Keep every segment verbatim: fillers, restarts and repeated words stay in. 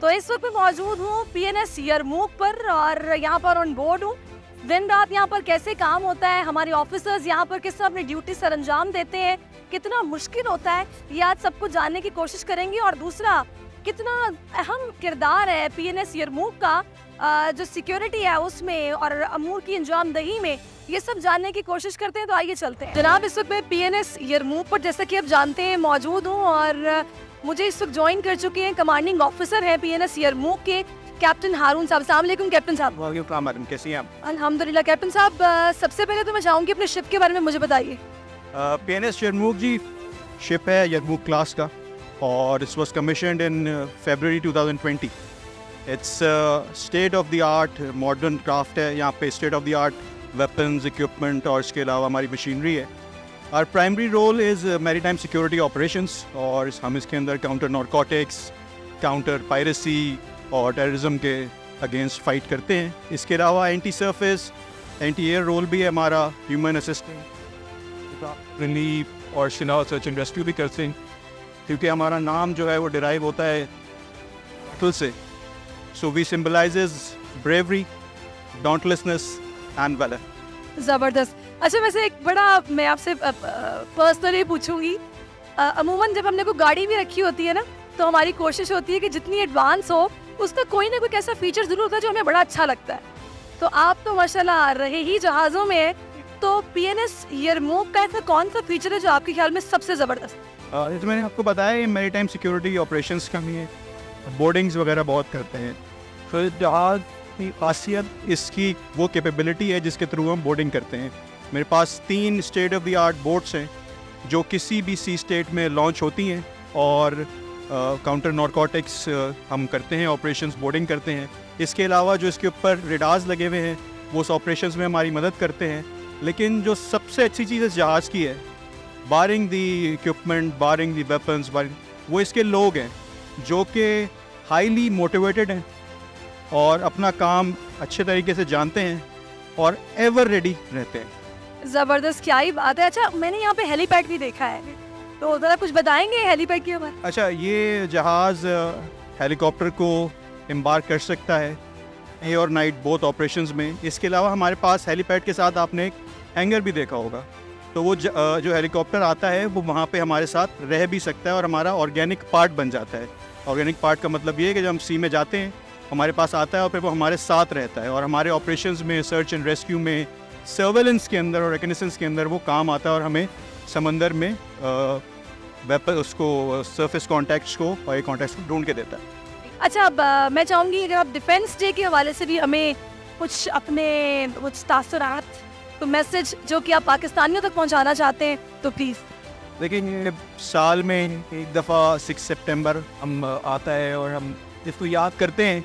तो इस वक्त मैं मौजूद हूँ पीएनएस यरमूक पर और यहाँ पर ऑन बोर्ड हूँ। दिन रात यहाँ पर कैसे काम होता है, हमारे ऑफिसर्स यहाँ पर किस तरह अपनी ड्यूटी सर अंजाम देते हैं, कितना मुश्किल होता है, ये आज सब कुछ जानने की कोशिश करेंगे। और दूसरा, कितना अहम किरदार है पीएनएस यरमूक का जो सिक्योरिटी है उसमें और अमूर की अंजामदही में, ये सब जानने की कोशिश करते हैं। तो आइए चलते हैं। जनाब, इस वक्त मैं पीएनएस यरमूक पर जैसा कि आप जानते हैं मौजूद हूँ और मुझे इस वक्त ज्वाइन कर चुके हैं कमांडिंग ऑफिसर हैं पीएनएस यरमूक के कैप्टन हारून साहब। अस्सलाम वालेकुम कैप्टन साहब। वालेकुम मैडम, कैसी हैं आप? अल्हम्दुलिल्लाह। कैप्टन साहब, सबसे पहले तो मैं चाहूँगी अपने शिप के बारे में मुझे बताइए। पीएनएस यरमूक जी शिप है यरमूक क्लास का और it's was commissioned in February two thousand twenty. It's state of the art modern craft है। यहाँ पे state of the art weapons, equipment और इसके अलावा हमारी मशीनरी है। Our primary role is uh, maritime security operations और इस हम इसके अंदर काउंटर नारकोटिक्स, काउंटर पायरेसी और टेररिज्म के अगेंस्ट फाइट करते हैं। इसके अलावा anti surface, anti air role भी है हमारा, ह्यूमन असिस्टेंट, रिलीफ और शिनाव सर्च एंड रेस्क्यू भी करते हैं क्योंकि हमारा नाम जो है वो डिराइव होता है बैटल से। So we symbolises bravery, dauntlessness and valour. ज़बरदस्त। अच्छा, वैसे एक बड़ा मैं आपसे पर्सनली पूछूंगी, अमूमन जब हमने कोई गाड़ी भी रखी होती है ना, तो हमारी कोशिश होती है कि जितनी एडवांस हो उसका कोई ना कोई ऐसा फीचर ज़रूर होता है जो हमें बड़ा अच्छा लगता है। तो आप तो माशाल्लाह रहे ही जहाज़ों में है, तो पीएनएस यरमूक का ऐसा कौन सा फीचर है जो आपके ख्याल में सबसे ज़बरदस्त? जैसे मैंने आपको बताया, मैरीटाइम सिक्योरिटी ऑपरेशंस का भी है, बोर्डिंग्स वगैरह बहुत करते हैं। फिर जहाज़ की खासियत इसकी वो कैपेबिलिटी है जिसके थ्रू हम बोर्डिंग करते हैं। मेरे पास तीन state of the art boats हैं जो किसी भी सी स्टेट में लॉन्च होती हैं और काउंटर नारकोटिक्स हम करते हैं, ऑपरेशंस बोर्डिंग करते हैं। इसके अलावा जो इसके ऊपर रेडार्स लगे हुए हैं वो उस ऑपरेशंस में हमारी मदद करते हैं। लेकिन जो सबसे अच्छी चीज़ इस जहाज़ की है, बारिंग दी इक्विपमेंट, बारिंग दी वेपन्स, बारिंग वो इसके लोग हैं जो कि हाईली मोटिवेटेड हैं और अपना काम अच्छे तरीके से जानते हैं और एवर रेडी रहते हैं। ज़बरदस्त, क्या ही बात है। अच्छा, मैंने यहाँ पे हेलीपैड भी देखा है, तो ज़रा कुछ बताएंगे हेलीपैड के बारे में? अच्छा, ये जहाज़ हेलीकॉप्टर को एम्बार्क कर सकता है डे और नाइट बोथ ऑपरेशंस में। इसके अलावा हमारे पास हेलीपैड के साथ आपने एक हैंगर भी देखा होगा, तो वो ज, जो हेलीकॉप्टर आता है वो वहाँ पे हमारे साथ रह भी सकता है और हमारा ऑर्गेनिक पार्ट बन जाता है। ऑर्गेनिक पार्ट का मतलब ये है कि जब हम सी में जाते हैं हमारे पास आता है और फिर वो हमारे साथ रहता है और हमारे ऑपरेशंस में, सर्च एंड रेस्क्यू में, सर्वेलेंस के अंदर और रिकनेसेंस के अंदर वो काम आता है और हमें समंदर में वेपन उसको सरफेस कॉन्टैक्ट्स को और ये कॉन्टैक्ट्स को ढूंढ के देता है। अच्छा, अब आ, मैं चाहूँगी अगर आप डिफेंस डे के हवाले से भी हमें कुछ अपने कुछ तासुरात, तो मैसेज जो कि आप पाकिस्तानियों तक पहुँचाना चाहते हैं तो प्लीज़। देखिए, साल में एक दफ़ा सिक्स सितंबर हम आता है और हम इसको याद करते हैं।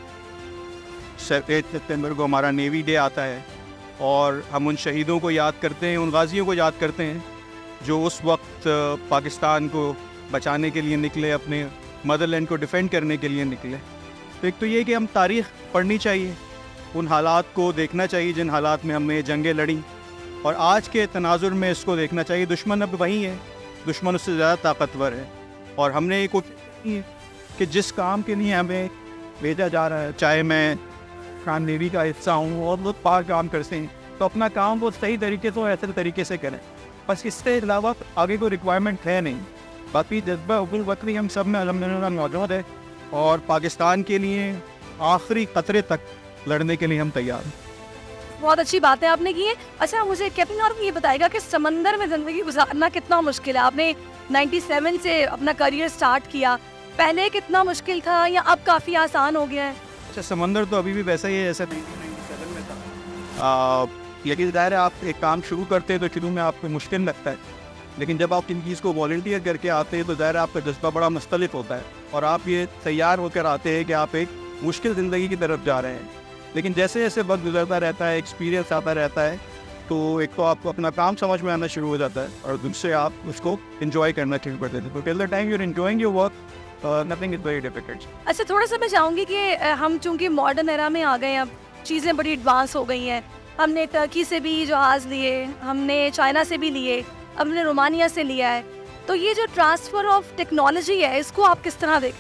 एट सितंबर को हमारा नेवी डे आता है और हम उन शहीदों को याद करते हैं, उन गाजियों को याद करते हैं जो उस वक्त पाकिस्तान को बचाने के लिए निकले, अपने मदरलैंड को डिफेंड करने के लिए निकले। तो एक तो ये कि हम तारीख़ पढ़नी चाहिए, उन हालात को देखना चाहिए जिन हालात में हमने जंगें लड़ी, और आज के तनाजुर में इसको देखना चाहिए। दुश्मन अब वही है, दुश्मन उससे ज़्यादा ताकतवर है और हमने ये कोशिश की है कि जिस काम के लिए हमें भेजा जा रहा है, चाहे मैं खान नेवी का हिस्सा हूँ और लोग पार काम करते हैं, तो अपना काम वो सही तरीके से, ऐसे तरीके से करें। बस इससे अलावा आगे कोई रिक्वायरमेंट है नहीं। बाकी जज्बा हुब्बुल वतनी हम सब में अल्हम्दुलिल्लाह मौजूद है और पाकिस्तान के लिए आखिरी कतरे तक लड़ने के लिए हम तैयार हैं। बहुत अच्छी बातें आपने की है। अच्छा, मुझे कैप्टन और ये बताएगा कि समंदर में ज़िंदगी गुजारना कितना मुश्किल है। आपने सत्तानवे से अपना करियर स्टार्ट किया, पहले कितना मुश्किल था या अब काफ़ी आसान हो गया है? अच्छा, समंदर तो अभी भी वैसा ही है जैसा नाइनटीन नाइंटी सेवन में था। यकीन दायर है, आप एक काम शुरू करते हैं तो शुरू में आपको मुश्किल लगता है, लेकिन जब आप इन चीज़ को वॉलंटियर करके आते हैं तो ज़ाहिर आपका जज्बा बड़ा मुख्तलिफ होता है और आप ये तैयार होकर आते हैं कि आप एक मुश्किल ज़िंदगी की तरफ जा रहे हैं। लेकिन जैसे जैसे वक्त गुजरता रहता है, एक्सपीरियंस आता रहता है, तो एक तो आपको अपना काम समझ में आना शुरू हो जाता है और दूसरे आप उसको इन्जॉय करना शुरू कर देते हैं। तो till the time you are enjoying your work, nothing is very difficult. अच्छा, थोड़ा सा मैं चाहूँगी कि हम चूँकि मॉडर्न एरा में आ गए हैं, अब चीज़ें बड़ी एडवांस हो गई हैं। हमने टर्की से भी जहाज़ लिए, हमने चाइना से भी लिए, हमने रोमानिया से लिया है, तो ये जो ट्रांसफ़र ऑफ टेक्नोलॉजी है इसको आप किस तरह देखें?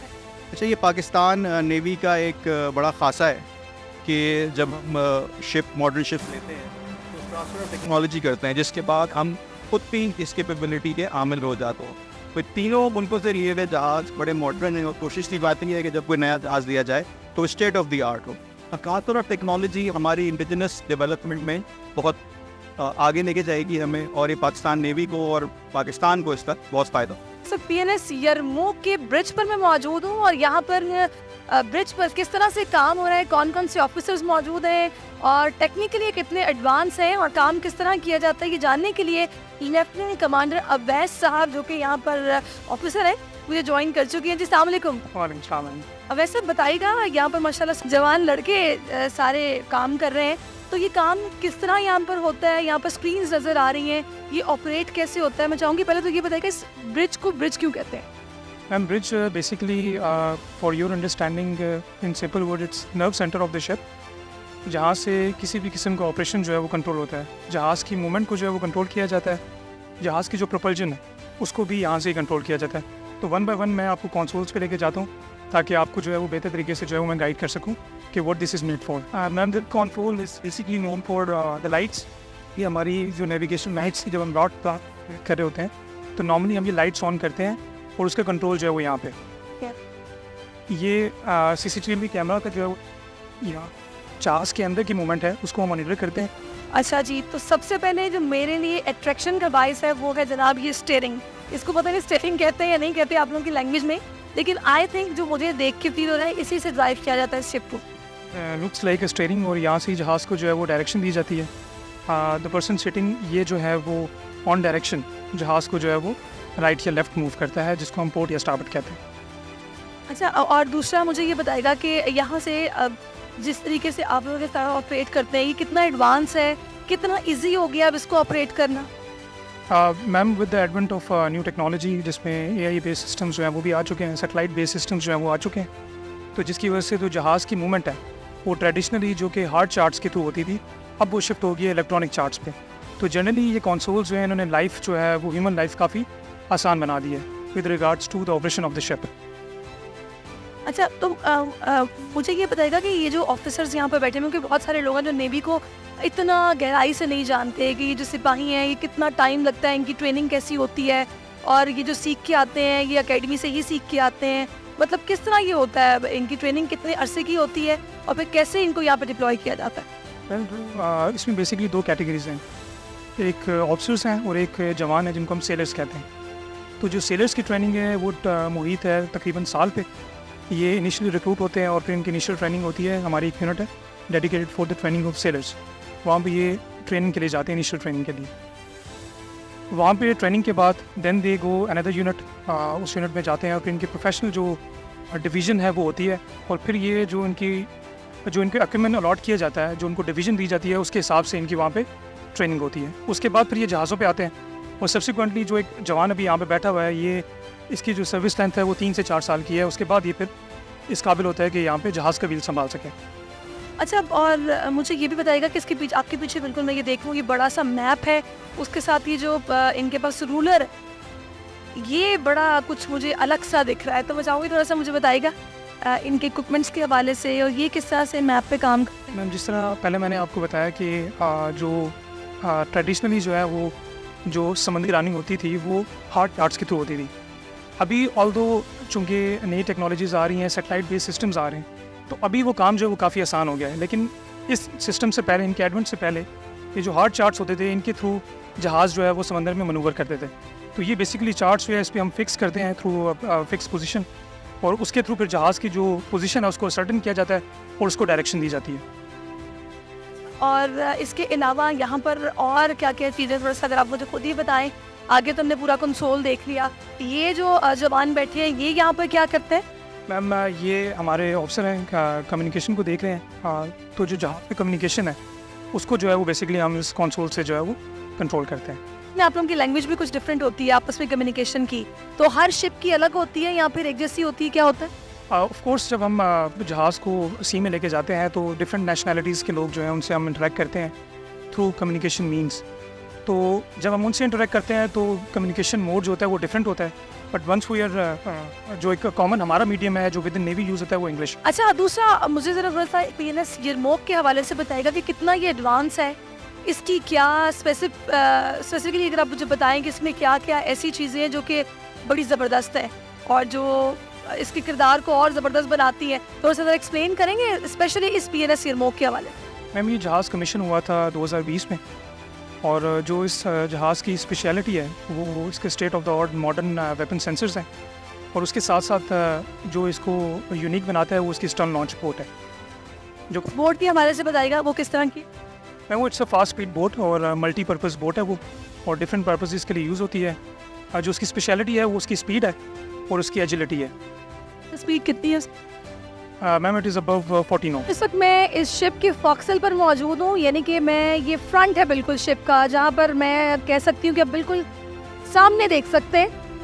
अच्छा, ये पाकिस्तान नेवी का एक बड़ा खासा है कि जब हम शिप मॉडर्न शिप लेते हैं तो ट्रांसफ़र ऑफ टेक्नोलॉजी करते हैं, जिसके बाद हम खुद भी इस कैपेबिलिटी के आमिल हो जाते हैं। तो तीनों मुल्कों से लिए हुए जहाज़ बड़े मॉडर्न हैं और कोशिश की बात नहीं है कि जब कोई नया जहाज़ दिया जाए तो स्टेट ऑफ द आर्ट हो। ट्रांसफ़र ऑफ टेक्नोलॉजी हमारी इंडिजिनस डेवलपमेंट में बहुत आगे लेके जाएगी हमें, और ये पाकिस्तान नेवी को और पाकिस्तान को इसका बहुत फ़ायदा। सर, पीएनएस यरमूक के ब्रिज पर मैं मौजूद हूँ और यहाँ पर ब्रिज पर किस तरह से काम हो रहा है, कौन कौन से ऑफिसर्स मौजूद हैं और टेक्निकली कितने एडवांस हैं और काम किस तरह किया जाता है, ये जानने के लिए लेफ्टिनेंट कमांडर अवैस साहब जो कि यहाँ पर ऑफिसर हैं मुझे ज्वाइन कर चुकी हैं। जी अस्सलाम वालेकुम। अवैस साहब बताइएगा, यहाँ पर माशाल्लाह जवान लड़के सारे काम कर रहे हैं, तो ये काम किस तरह यहाँ पर होता है? यहाँ पर स्क्रीन्स नज़र आ रही हैं, ये ऑपरेट कैसे होता है? मैं चाहूँगी पहले तो ये बताइएगा इस ब्रिज को ब्रिज क्यों कहते हैं? Ma'am, bridge basically for your understanding in simple word it's nerve centre of the ship, जहाँ से किसी भी किस्म का ऑपरेशन जो है वो कंट्रोल होता है। जहाज़ की मूवमेंट को जो है वो कंट्रोल किया जाता है, जहाज़ की जो प्रोपल्जन है उसको भी यहाँ से ही कंट्रोल किया जाता है। तो वन बाय वन मैं आपको कंसोल्स पे लेके जाता हूँ ताकि आपको जो है वो बेहतर तरीके से जो है वो मैं गाइड कर सकूँ कि what this is made for. Ma'am, the control is basically known for the lights. ये हमारी जो नेविगेशन लाइट्स की जब हम रॉड कर रहे होते हैं तो नॉर्मली हम ये लाइट्स ऑन करते हैं और उसका कंट्रोल जो है वो यहाँ पे yeah. ये C C T V camera का जो है वो यहाँ जहाज़ के अंदर की मूवमेंट है उसको हम मॉनिटर करते हैं। अच्छा जी, तो सबसे पहले जो मेरे लिए अट्रैक्शन का बाइस है वो है जनाब ये स्टीयरिंग। इसको पता नहीं स्टीयरिंग कहते हैं या नहीं कहते आप लोगों की लैंग्वेज में, लेकिन आई थिंक जो मुझे देख के फील हो रहा है इसी से ड्राइव किया जाता है इस शिप को। लुक्स लाइक अ स्टीयरिंग, और यहाँ से जहाज़ को जो है वो डायरेक्शन दी जाती है। द पर्सन सिटिंग ये जो है वो ऑन डायरेक्शन जहाज़ को जो है वो राइट या लेफ्ट मूव करता है, जिसको हम पोर्ट या स्टार्बोर्ड कहते हैं। अच्छा, और दूसरा मुझे ये बताएगा कि यहाँ से जिस तरीके से आप लोग सारा ऑपरेट करते हैं ये कितना एडवांस है, कितना इजी हो गया अब इसको ऑपरेट करना? Ma'am, with the advent of new technology जिसमें ए आई बेस्ड सिस्टम्स जो हैं वो भी आ चुके हैं, सेटेलाइट बेस्ड सिस्टम्स जो हैं वो आ चुके हैं, तो जिसकी वजह से जो जहाज़ की मूवमेंट है वो ट्रेडिशनली जो कि हार्ड चार्ट्स के थ्रू होती थी अब वो शिफ्ट हो गई है इलेक्ट्रॉनिक चार्ट्स पे। तो जनरली ये कंसोल्स जो है इन्होंने लाइफ जो है वो ह्यूमन लाइफ काफ़ी आसान बना दी है with regards to the operation of the ship. अच्छा, तो आ, आ, मुझे ये बताएगा कि ये जो ऑफिसर्स यहाँ पर बैठे हैं, क्योंकि बहुत सारे लोग हैं जो नेवी को इतना गहराई से नहीं जानते कि ये जो सिपाही हैं ये कितना टाइम लगता है, इनकी ट्रेनिंग कैसी होती है, और ये जो सीख के आते हैं ये एकेडमी से ही सीख के आते हैं, मतलब किस तरह ये होता है, इनकी ट्रेनिंग कितने अरसे की होती है और फिर कैसे इनको यहाँ पर डिप्लॉय किया जाता है? well, इसमें बेसिकली दो कैटेगरीज हैं, एक ऑफिसर्स हैं और एक जवान है जिनको हम सेलर्स कहते हैं। तो जो सेलर्स की ट्रेनिंग है वो मुहित है तकरीबन साल पे, ये इनिशियली रिक्रूट होते हैं और फिर इनकी इनिशियल ट्रेनिंग होती है। हमारी एक यूनिट है dedicated for the training of sailors, वहाँ पे ये ट्रेनिंग के लिए जाते हैं इनिशियल ट्रेनिंग के लिए। वहाँ पे ट्रेनिंग के बाद then they go another unit, उस यूनिट में जाते हैं और फिर इनकी प्रोफेशनल जो डिवीज़न है वो होती है, और फिर ये जो इनकी जो इनके इक्विपमेंट अलॉट किया जाता है, जो उनको डिवीज़न दी जाती है उसके हिसाब से इनकी वहाँ पे ट्रेनिंग होती है। उसके बाद फिर ये जहाज़ों पे आते हैं और सब्सिक्वेंटली जो एक जवान अभी यहाँ पे बैठा हुआ है ये इसकी जो सर्विस लेंथ है वो तीन से चार साल की है। उसके बाद ये फिर इस काबिल होता है कि यहाँ पे जहाज़ का व्हील संभाल सके। अच्छा, और मुझे ये भी बताइएगा कि इसके पीछे आपके पीछे बिल्कुल मैं ये देख रहा हूँ ये बड़ा सा मैप है, उसके साथ ये जो इनके पास रूलर है ये बड़ा कुछ मुझे अलग सा दिख रहा है, तो मैं चाहूँगी थोड़ा सा मुझे बताइएगा इनके इक्विपमेंट्स के हवाले से और ये किस तरह से मैप पे काम करते हैं। मैम, जिस तरह पहले मैंने आपको बताया कि जो ट्रेडिशनली जो है वो जो समुद्री रनिंग होती थी वो हार्ड चार्ट्स के थ्रू होती थी। अभी ऑल्दो चूँकि नई टेक्नोलॉजीज़ आ रही हैं, सेटेलाइट बेस्ड सिस्टम्स आ रहे हैं, तो अभी वो काम जो है वो काफ़ी आसान हो गया है। लेकिन इस सिस्टम से पहले, इनके एडवेंट से पहले, ये जो हार्ड चार्ट्स होते थे इनके थ्रू जहाज़ जो है वो समंदर में मनूवर करते थे। तो ये बेसिकली चार्ट्स जो है इस पर हम फिक्स करते हैं थ्रू फिक्स पोजीशन, और उसके थ्रू फिर जहाज़ की जो पोजीशन है उसको सर्टन किया जाता है और उसको डायरेक्शन दी जाती है। और इसके अलावा यहाँ पर और क्या क्या चीज़ें, थोड़ा सा अगर आप मुझे खुद ही बताएं। आगे तो हमने पूरा कंसोल देख लिया, ये जो जवान बैठे हैं ये यहाँ पर क्या करते हैं? मैम, ये हमारे ऑफिसर हैं, कम्युनिकेशन को देख रहे हैं। तो जो जहाँ पे कम्युनिकेशन है उसको जो है वो बेसिकली हम इस कंसोल से जो है वो कंट्रोल करते हैं। आप लोगों की लैंग्वेज भी कुछ डिफरेंट होती है आपस में कम्युनिकेशन की, तो हर शिप की अलग होती है या फिर एक जैसी होती है, क्या होता है? ऑफ कोर्स जब हम जहाज़ को सी में लेके जाते हैं तो डिफरेंट नेशनैलिटीज़ के लोग जो हैं उनसे हम इंटरेक्ट करते हैं थ्रू कम्युनिकेशन मीन्स। तो जब हम उनसे इंटरेक्ट करते हैं तो कम्युनिकेशन मोड जो होता है वो डिफरेंट होता है, बट वंस वी आर जो एक कॉमन हमारा मीडियम है जो विद इन नेवी यूज़ होता है वो इंग्लिश। अच्छा, दूसरा मुझे ज़रा थोड़ा सा पी एन एस यरमोक के हवाले से बताएगा कि कितना ये एडवांस है, इसकी क्या स्पेसिफिक स्पेसिफिकली अगर आप मुझे बताएं कि इसमें क्या क्या ऐसी चीज़ें हैं जो कि बड़ी ज़बरदस्त है और जो इसके किरदार को और ज़बरदस्त बनाती है, थोड़ा सा एक्सप्लेन करेंगे स्पेशली इस पी एन एस यरमोक के हवाले। मैम ये जहाज़ कमीशन हुआ था दो हज़ार बीस में, और जो इस जहाज़ की स्पेशलिटी है वो इसके state of the art modern weapon sensors हैं, और उसके साथ साथ जो इसको यूनिक बनाता है वो इसकी स्टर्न लॉन्च बोट है। जो बोट की हमारे से बताएगा वो किस तरह की? मैम वो it's a fast speed boat और मल्टीपर्पज़ बोट है वो, और डिफरेंट पर्पसेस के लिए यूज़ होती है। जो उसकी स्पेशलिटी है वो उसकी स्पीड है और उसकी एजिलिटी है। स्पीड कितनी है? Ma'am it is above forty knot. इस वक्त मैं इस शिप के फॉक्सल पर मौजूद हूँ, यानी कि मैं ये फ्रंट है बिल्कुल शिप का, जहाँ पर मैं कह सकती हूँ कि आप बिल्कुल सामने देख सकते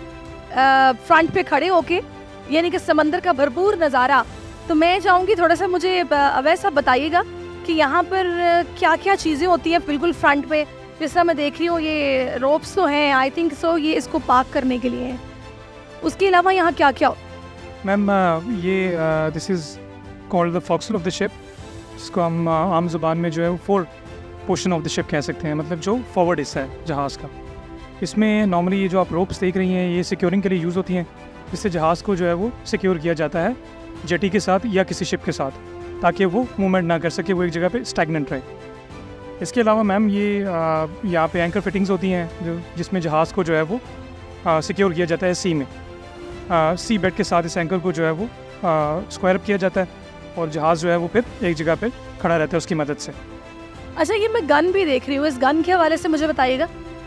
हैं फ्रंट पे खड़े होके, यानी कि समंदर का भरपूर नज़ारा। तो मैं चाहूँगी थोड़ा सा मुझे अवैसा बताइएगा कि यहाँ पर क्या क्या चीज़ें होती हैं बिल्कुल फ्रंट पे। जिस तरह मैं देख रही हूँ ये रोप्स तो हैं, आई थिंक सो ये इसको पार्क करने के लिए हैं, उसके अलावा यहाँ क्या क्या? मैम ये this is called the forecastle of the ship, जिसको हम uh, आम ज़ुबान में जो है वो fore portion of the ship कह सकते हैं, मतलब जो फॉरवर्ड हिस्सा है जहाज़ का। इसमें नॉर्मली ये जो आप रोप्स देख रही हैं ये सिक्योरिंग के लिए यूज़ होती हैं, जिससे जहाज़ को जो है वो सिक्योर किया जाता है जेटी के साथ या किसी शिप के साथ, ताकि वो मूवमेंट ना कर सके, वो एक जगह पे स्टैगनेंट रहे। इसके अलावा मैम ये यहाँ पे एंकर फिटिंग्स होती हैं जो जिसमें जहाज़ को जो है वो सिक्योर किया जाता है सी में। सी बेड के साथ इस एंकर को जो है वो स्क्वायर अप किया जाता है, और जहाज़ जो है वो फिर एक जगह पे खड़ा रहता है उसकी मदद से। अच्छा, ये मैं गन भी देख रही हूँ, इस गन के हवाले से मुझे बताइएगा।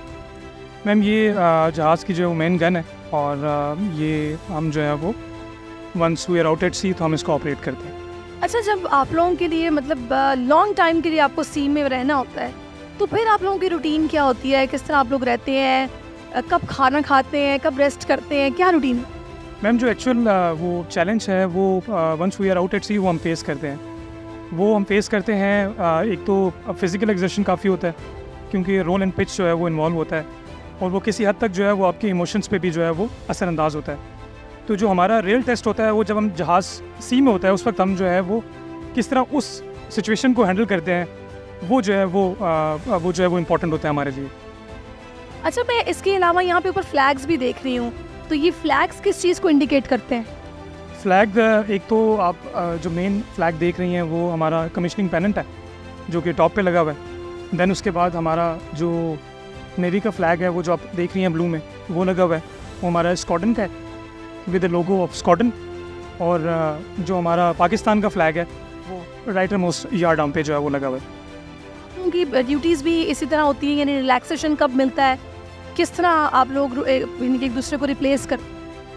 मैम ये जहाज़ की जो मेन गन है, और आ, ये हम जो है वो once we are out at sea तो हम इसको ऑपरेट करते हैं। अच्छा, जब आप लोगों के लिए मतलब लॉन्ग टाइम के लिए आपको सी में रहना होता है, तो फिर आप लोगों की रूटीन क्या होती है? किस तरह आप लोग रहते हैं? कब खाना खाते हैं, कब रेस्ट करते हैं, क्या रूटीन है? मैम जो एक्चुअल वो चैलेंज है वो once we are out at sea वो हम फेस करते हैं। वो हम फेस करते हैं आ, एक तो फिज़िकल एक्सर्शन काफ़ी होता है, क्योंकि रोल एंड पिच जो है वो इन्वॉल्व होता है, और वो किसी हद तक जो है वो आपके इमोशंस पे भी जो है वो असरअंदाज होता है। तो जो हमारा रियल टेस्ट होता है वो जब हम जहाज़ सी में होता है, उस वक्त हम जो है वो किस तरह उस सिचुएशन को हैंडल करते हैं, वो जो है वो आ, वो जो है वो इम्पोर्टेंट होता है हमारे लिए। अच्छा, मैं इसके अलावा यहाँ पे ऊपर फ्लैग्स भी देख रही हूँ, तो ये फ्लैग्स किस चीज़ को इंडिकेट करते हैं? फ्लैग एक तो आप जो मेन फ्लैग देख रही हैं वो हमारा कमिश्निंग पेनेंट है जो कि टॉप पे लगा हुआ है। देन उसके बाद हमारा जो नेवी का फ्लैग है वो जो आप देख रही हैं ब्लू में वो लगा हुआ है, वो हमारा स्क्वाड्रन का है with the logo of squadron. और जो हमारा पाकिस्तान का फ्लैग है वो राइटर मोस्ट यार्ड आर्म पे जो है वो लगा हुआ है। उनकी ड्यूटीज़ भी इसी तरह होती हैं, यानी रिलैक्सेशन कब मिलता है, किस तरह आप लोग एक दूसरे को रिप्लेस कर?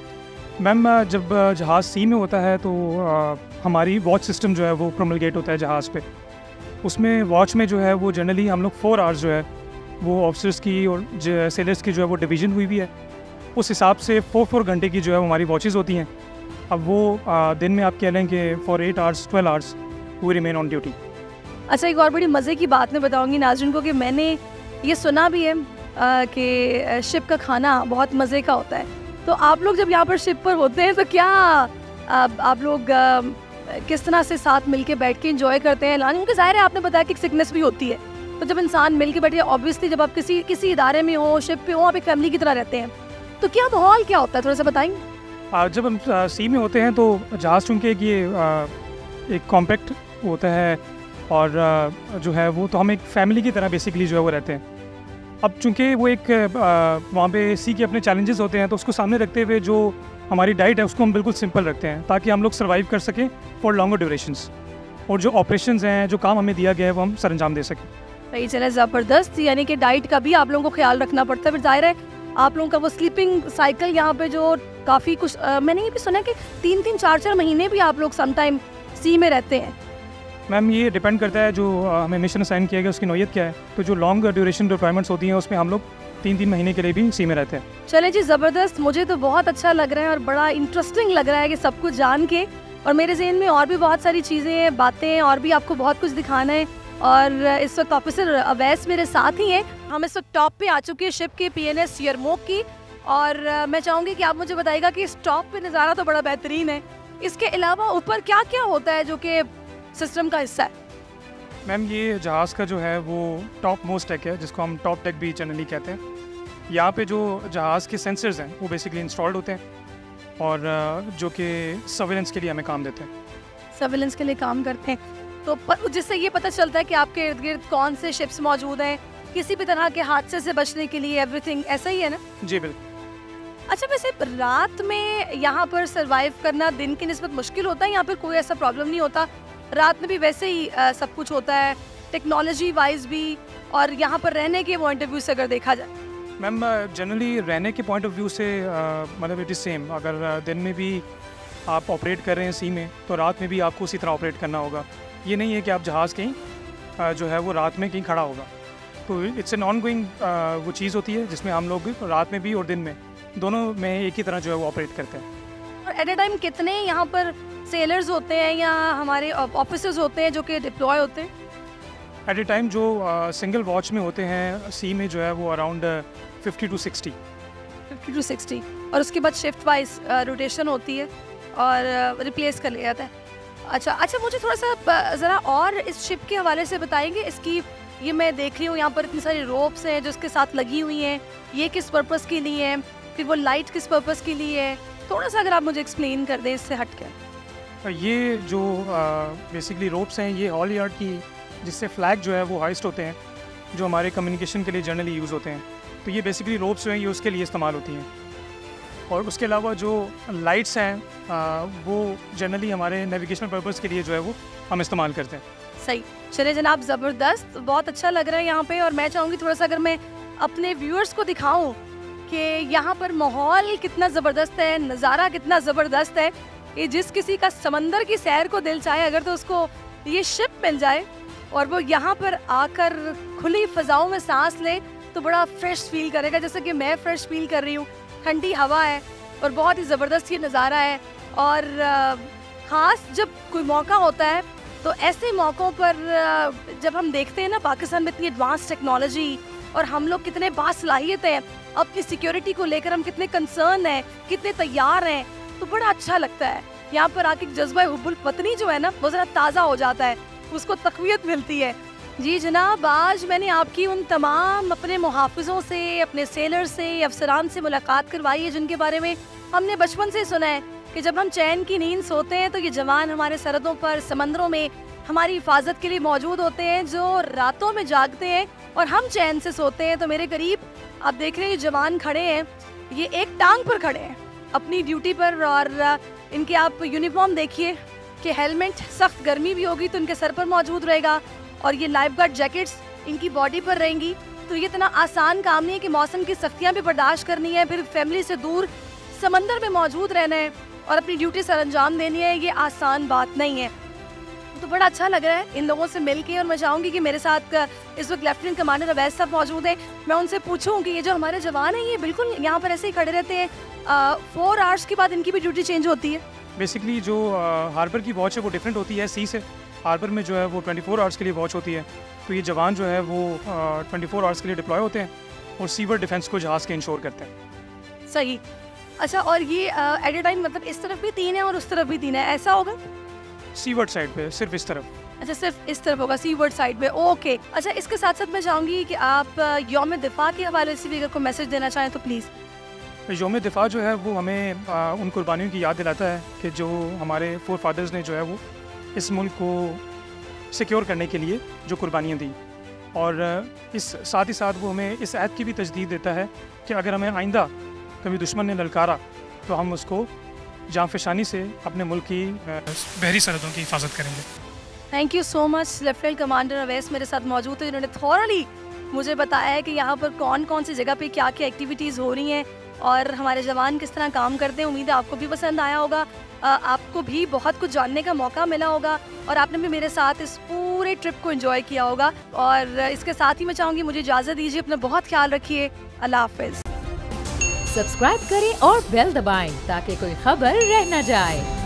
मैम जब जहाज़ सी में होता है तो आ, हमारी वॉच सिस्टम जो है वो प्रोमलगेट होता है जहाज़ पे। उसमें वॉच में जो है वो जनरली हम लोग फोर आवर्स जो है वो ऑफिसर्स की और सेलर्स की जो है वो डिवीज़न हुई भी है, उस हिसाब से फोर फोर घंटे की जो है वो हमारी वॉचेज़ होती हैं। अब वो आ, दिन में आप कह लें कि for eight hours twelve hours we remain on duty. अच्छा, एक और बड़ी मज़े की बात मैं बताऊँगी नाज़रीन को कि मैंने ये सुना भी है कि शिप का खाना बहुत मज़े का होता है। तो आप लोग जब यहाँ पर शिप पर होते हैं तो क्या आप, आप लोग आ, किस तरह से साथ मिलके बैठ के एंजॉय करते हैं लंच? क्योंकि ज़ाहिर है आपने बताया कि सिकनेस भी होती है, तो जब इंसान मिल के बैठे, ऑब्वियसली जब आप किसी किसी इदारे में हो, शिप पे हो, आप एक फैमिली की तरह रहते हैं, तो क्या माहौल क्या होता है, थोड़ा सा बताएंगे? जब हम सी में होते हैं तो जहाज़ चूँकि ये एक कॉम्पैक्ट होता है और जो है वो तो हम एक फैमिली की तरह बेसिकली जो है वो रहते हैं। अब चूँकि वो एक वहाँ पे सी के अपने चैलेंजेस होते हैं, तो उसको सामने रखते हुए जो हमारी डाइट है उसको हम बिल्कुल सिंपल रखते हैं ताकि हम लोग सर्वाइव कर सकें फॉर लॉन्गर ड्यूरेशंस, और जो ऑपरेशंस हैं, जो काम हमें दिया गया है वो हम सर अंजाम दे सकें। सही चले, ज़बरदस्त। यानी कि डाइट का भी आप लोगों को ख्याल रखना पड़ता है। फिर जाहिर है आप लोगों का वो स्लीपिंग साइकिल यहाँ पे जो काफ़ी कुछ आ, मैंने ये भी सुना कि तीन तीन चार चार महीने भी आप लोग समटाइम सी में रहते हैं। मैम ये डिपेंड करता है जो हमें मिशन असाइन किया गया उसकी नौयत क्या है। तो जो लॉन्ग ड्यूरेशन रिक्वायरमेंट्स होती हैं उसमें हम लोग तीन तीन महीने के लिए भी सी में रहते हैं। चले जी, ज़बरदस्त। मुझे तो बहुत अच्छा लग रहा है और बड़ा इंटरेस्टिंग लग रहा है कि सब कुछ जान के, और मेरे जहन में और भी बहुत सारी चीज़ें, बातें, और भी आपको बहुत कुछ दिखाना है। और इस वक्त ऑफिसर अवैस मेरे साथ ही हैं। हम इस वक्त टॉप पे आ चुके हैं शिप के पीएनएस यरमूक की, और मैं चाहूँगी कि आप मुझे बताइएगा कि इस टॉप पे नज़ारा तो बड़ा बेहतरीन है, इसके अलावा ऊपर क्या क्या होता है जो कि सिस्टम का हिस्सा है? मैम ये जहाज़ का जो है वो टॉप मोस्ट डेक है, जिसको हम टॉप डेक भी जनरली कहते हैं। यहाँ पे जो जहाज़ के सेंसर्स हैं वो बेसिकली इंस्टॉल्ड होते हैं और जो कि सर्विलेंस के लिए हमें काम देते हैं। सर्विलेंस के लिए काम करते हैं, तो पर जिससे ये पता चलता है कि आपके इर्द गिर्द कौन से शिप्स मौजूद हैं, किसी भी तरह के हादसे से बचने के लिए एवरीथिंग, ऐसा ही है ना? जी बिल्कुल। अच्छा, वैसे रात में यहाँ पर सरवाइव करना दिन की निस्बत मुश्किल होता है? यहाँ पर कोई ऐसा प्रॉब्लम नहीं होता? रात में भी वैसे ही आ, सब कुछ होता है टेक्नोलॉजी वाइज भी, और यहाँ पर रहने के पॉइंट ऑफ व्यू से अगर देखा जाए? मैम जनरली रहने के पॉइंट ऑफ व्यू से मतलब इट इज़ सेम। अगर uh, दिन में भी आप ऑपरेट कर रहे हैं सी में, तो रात में भी आपको उसी तरह ऑपरेट करना होगा। ये नहीं है कि आप जहाज़ कहीं uh, जो है वो रात में कहीं खड़ा होगा। तो इट्स एन ऑन गोइंग वो चीज़ होती है जिसमें हम लोग रात में भी और दिन में दोनों में एक ही तरह जो है वो ऑपरेट करते हैं। और एट ए टाइम कितने यहाँ पर सेलर्स होते हैं या हमारे ऑफिसर्स होते हैं जो कि डिप्लॉय होते हैं? एट ए टाइम जो सिंगल uh, वॉच में होते हैं सी में जो है वो around fifty two sixty fifty two sixty, और उसके बाद शिफ्ट वाइज रोटेशन होती है और रिप्लेस uh, कर लिया जाता है। अच्छा अच्छा मुझे थोड़ा सा ज़रा और इस शिप के हवाले से बताएंगे। इसकी ये मैं देख रही हूँ यहाँ पर इतनी सारी रोप्स हैं जो इसके साथ लगी हुई हैं, ये किस पर्पज़ के लिए है, फिर वो लाइट किस पर्पज़ के लिए है, थोड़ा सा अगर आप मुझे एक्सप्लेन कर दें इससे हट के। ये जो बेसिकली रोप्स हैं ये हॉल यार्ड की, जिससे फ्लैग जो है वो हाइस्ट होते हैं, जो हमारे कम्युनिकेशन के लिए जनरली यूज़ होते हैं। तो ये बेसिकली रोप्स जो हैं ये उसके लिए इस्तेमाल होती हैं। और उसके अलावा जो लाइट्स हैं आ, वो जनरली हमारे नेविगेशनल पर्पज़ के लिए जो है वो हम इस्तेमाल करते हैं। सही, चले जनाब, ज़बरदस्त, बहुत अच्छा लग रहा है यहाँ पे। और मैं चाहूँगी थोड़ा सा अगर मैं अपने व्यूअर्स को दिखाऊँ कि यहाँ पर माहौल कितना ज़बरदस्त है, नज़ारा कितना ज़बरदस्त है। ये जिस किसी का समंदर की सैर को दिल चाहे अगर, तो उसको ये शिप मिल जाए और वो यहाँ पर आकर खुली फ़ज़ाओं में सांस ले तो बड़ा फ्रेश फील करेगा, जैसे कि मैं फ़्रेश फील कर रही हूँ। ठंडी हवा है और बहुत ही ज़बरदस्त ये नज़ारा है। और ख़ास जब कोई मौका होता है तो ऐसे मौक़ों पर जब हम देखते हैं ना पाकिस्तान में इतनी एडवांस टेक्नोलॉजी और हम लोग कितने बासलाहियत हैं, अपनी सिक्योरिटी को लेकर हम कितने कंसर्न हैं, कितने तैयार हैं, तो बड़ा अच्छा लगता है। यहाँ पर आके जज्बा हुब्बुल वतनी जो है ना वो ज़रा ताज़ा हो जाता है, उसको तक़वियत मिलती है। जी जनाब, आज मैंने आपकी उन तमाम अपने मुहाफ़िज़ों से, अपने सेलर से, अफसरान से मुलाकात करवाई है जिनके बारे में हमने बचपन से सुना है कि जब हम चैन की नींद सोते हैं तो ये जवान हमारे सरहदों पर, समंदरों में हमारी हिफाजत के लिए मौजूद होते हैं, जो रातों में जागते हैं और हम चैन से सोते हैं। तो मेरे करीब आप देख रहे हैं जवान खड़े हैं, ये एक टांग पर खड़े हैं अपनी ड्यूटी पर, और इनके आप यूनिफॉर्म देखिए कि हेलमेट, सख्त गर्मी भी होगी तो इनके सर पर मौजूद रहेगा, और ये लाइफ गार्ड जैकेट्स इनकी बॉडी पर रहेंगी। तो ये इतना आसान काम नहीं है कि मौसम की सख्तियाँ भी बर्दाश्त करनी है, फिर फैमिली से दूर समंदर में मौजूद रहना है और अपनी ड्यूटी सर अंजाम देनी है, ये आसान बात नहीं है। तो बड़ा अच्छा लग रहा है इन लोगों से मिलके, और मैं चाहूँगी कि मेरे साथ इस वक्त लेफ्टिनेंट कमांडर अवैस साहब मौजूद हैं। मैं उनसे पूछूँ कि ये जो हमारे जवान हैं ये बिल्कुल यहाँ पर ऐसे ही खड़े रहते हैं, फोर आवर्स के बाद इनकी भी ड्यूटी चेंज होती है? बेसिकली जो हार्बर की वॉच है वो डिफरेंट होती है सी से। हार्बर में जो है वो ट्वेंटी फोर आवर्स के लिए वॉच होती है, तो ये जवान जो है वो ट्वेंटी फोर आवर्स के लिए डिप्लॉय होते हैं और सीवर डिफेंस को जहाज़ के इंश्योर करते हैं। सही। अच्छा, और ये एट ए टाइम मतलब इस तरफ भी तीन है और उस तरफ भी तीन है, ऐसा होगा? सीवर्ड साइड पे सिर्फ इस तरफ। अच्छा, सिर्फ इस तरफ होगा सीवर्ड साइड पे, ओके। अच्छा, इसके साथ साथ मैं चाहूँगी कि आप यौम दिफा के हवाले से भी अगर कोई मैसेज देना चाहें तो प्लीज़। यौम दिफा जो है वो हमें आ, उन कुर्बानियों की याद दिलाता है कि जो हमारे फोर फादर्स ने जो है वो इस मुल्क को सिक्योर करने के लिए जो कुर्बानियाँ दी, और इस साथ ही साथ वो हमें इस ऐद की भी तजदीद देता है कि अगर हमें आइंदा कभी दुश्मन ने ललकारा तो हम उसको जांफशानी से अपने मुल्क की बहरी सरहदों की हिफाजत करेंगे। Thank you so much. Lieutenant commander Awais मेरे साथ मौजूद है, जिन्होंने थॉरली मुझे बताया है कि यहाँ पर कौन कौन सी जगह पे क्या क्या एक्टिविटीज़ हो रही हैं और हमारे जवान किस तरह काम करते हैं। उम्मीद है आपको भी पसंद आया होगा, आपको भी बहुत कुछ जानने का मौका मिला होगा और आपने भी मेरे साथ इस पूरे ट्रिप को एंजॉय किया होगा। और इसके साथ ही मैं चाहूँगी मुझे इजाज़त दीजिए, अपना बहुत ख्याल रखिए, अल्लाह हाफिज़। सब्सक्राइब करें और बेल दबाएं ताकि कोई खबर रह न जाए।